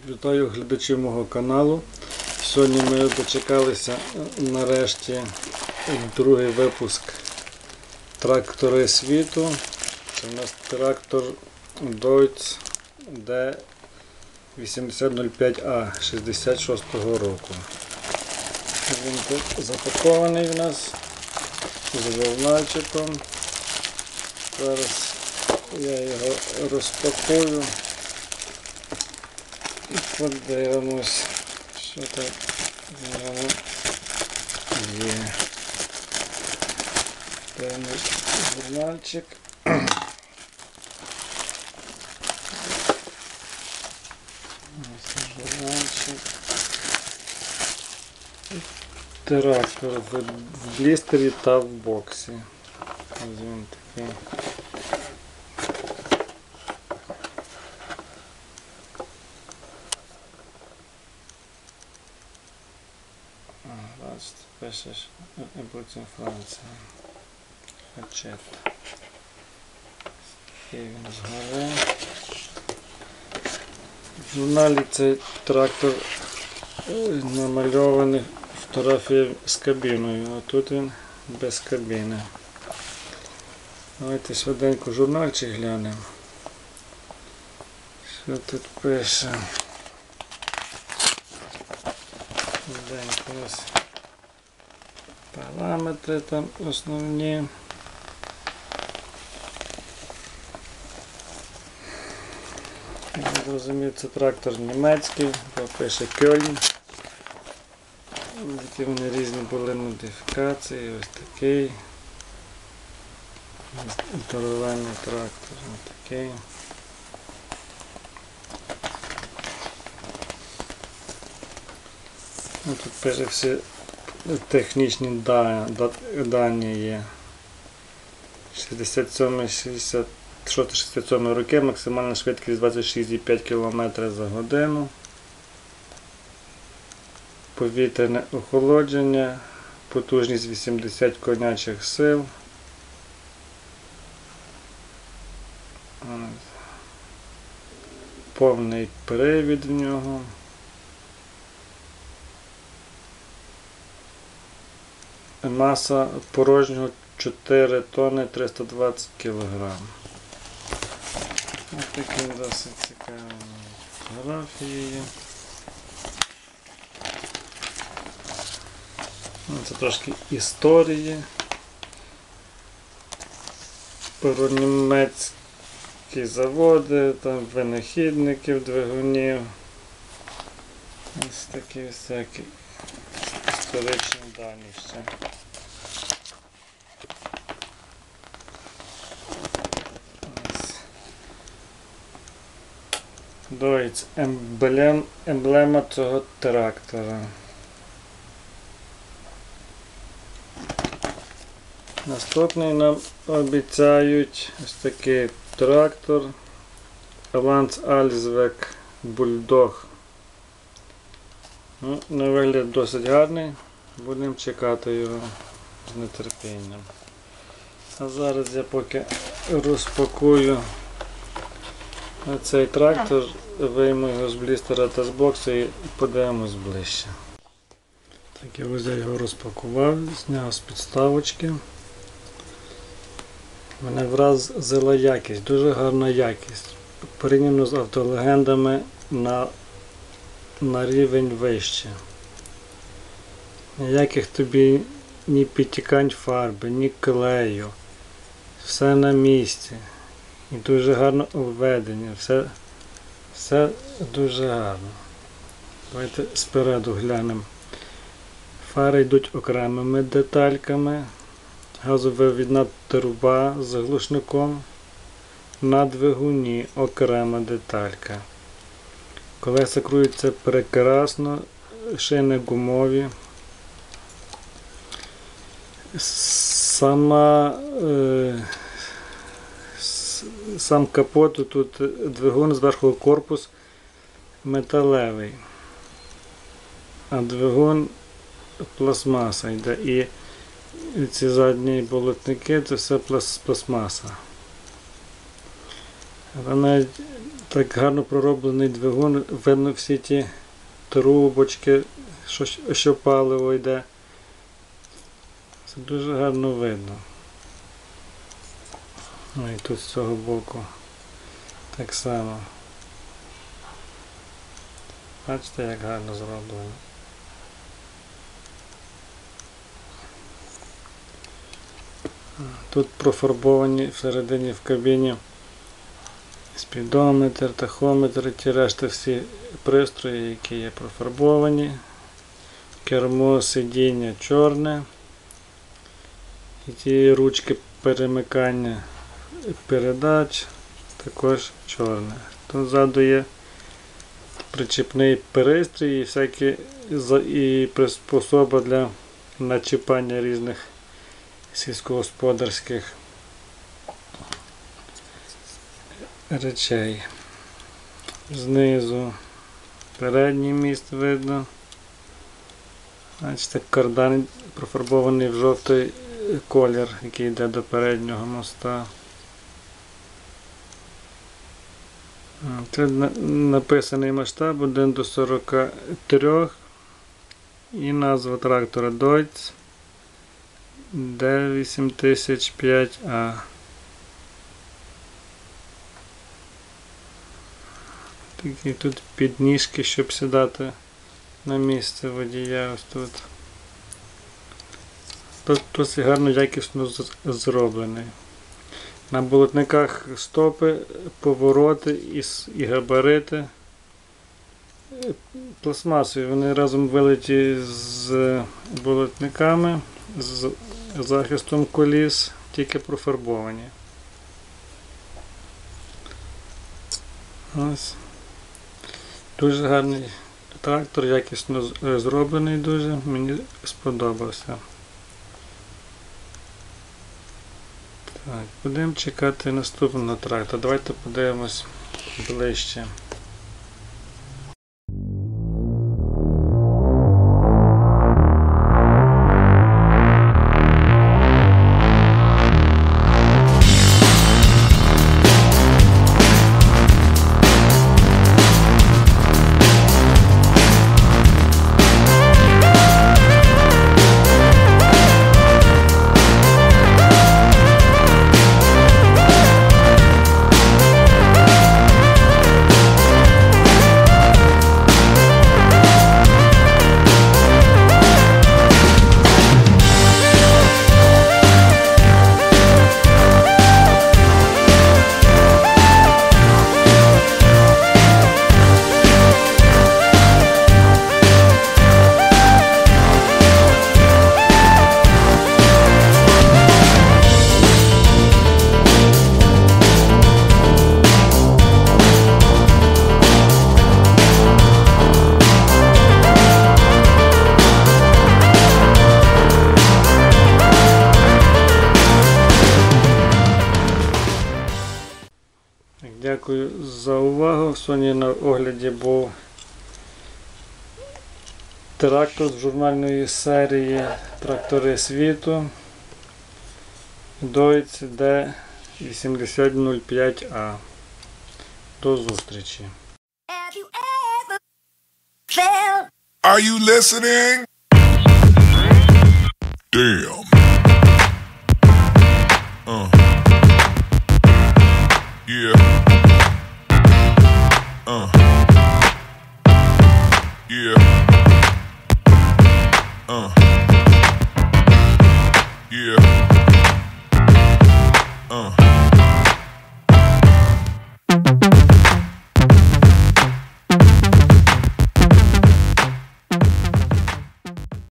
Вітаю глядачів мого каналу. Сьогодні ми дочекалися нарешті другий випуск трактори світу. Це у нас трактор Deutz D8005A 66-го року. Він тут запакований в нас з журнальчиком. Зараз я його розпакую і подивимось, що там в ньому є. Певний журнальчик. Ось журнальчик. Трактор в блістері та в боксі. Ось він такий. Бачите, пишеш Evolution Франція. Хачет. Такий він згори. В журналі цей трактор намальований фотографії з кабіною, а тут він без кабіни. Давайте швиденько журнальчик глянемо. Що тут пише? Швиденько ось параметри там основні. Я розумію, це трактор німецький, бо пише Кьольн. Які вони різні були модифікації, ось такий. Здоровенний трактор, ось такий. Тут пише всі технічні дані є. 67 роки, максимальна швидкість 26,5 км за годину. Повітряне охолодження, потужність 80 конячих сил. Повний привід в нього. Маса порожнього 4 тонни 320 кг. Ось такі досить цікаві фотографії. Це трошки історії про німецькі заводи, там винахідників, двигунів. Ось такі всякі історичні дані ще. Deutz, емблема цього трактора. Наступний нам обіцяють ось такий трактор Lanz Allsvek Bulldog. На вигляд досить гарний, будемо чекати його з нетерпінням. А зараз я поки розпакую цей трактор, вийму його з блістера та з боксу і подивимось ближче. Так, я ось його розпакував, зняв з підставочки. Мене вразила якість, дуже гарна якість. Порівняно з автолегендами на рівень вище. Ніяких тобі ні підтікань фарби, ні клею. Все на місці. І дуже гарно обведення. Все дуже гарно. Давайте спереду глянемо. Фари йдуть окремими детальками. Газовивідна труба з глушником. На двигуні окрема деталька. Колеса крутяться прекрасно, шини гумові. Сам капот, тут двигун, зверху корпус металевий, а двигун пластмаса йде. І ці задні болотники, це все пластмаса. Але навіть Так гарно пророблений двигун, видно всі ті трубочки, що паливо йде. Це дуже гарно видно. Ну і тут з цього боку так само. Бачите, як гарно зроблено. Тут профарбовані всередині в кабіні спідометр, тахометр, ті решта всі пристрої, які є профарбовані. Кермо, сидіння чорне. І ті ручки перемикання передач також чорне. Тут ззаду є причіпний пристрій і всякі приспособа для начіпання різних сільськогосподарських речей. Знизу передній міст видно. Бачите, кардан профарбований в жовтий колір, який йде до переднього моста. Тут написаний масштаб 1:43 і назва трактора Deutz D8005A. Такі тут підніжки, щоб сідати на місце водія. Ось тут. Тут досить гарно, якісно зроблений. На болотниках стопи, повороти і габарити пластмасові. Вони разом вилиті з болотниками, з захистом коліс, тільки профарбовані. Ось. Дуже гарний трактор, якісно зроблений дуже, мені сподобався. Так, будемо чекати наступного трактора. Давайте подивимось ближче. Дякую за увагу. Сьогодні на огляді був трактор з журнальної серії Трактори світу Deutz D8005A. До зустрічі. Are you listening? Damn. Yeah. Yeah.